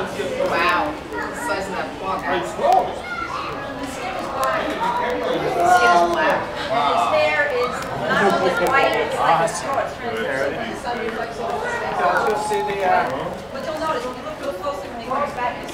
Wow. The size of that plug. Hey, The slow. skin is black. And his hair is not only white, it's like a straw. It's translucent. The sun reflects off his face. Let's go see the. But you'll notice, when you look real closely when he comes back, you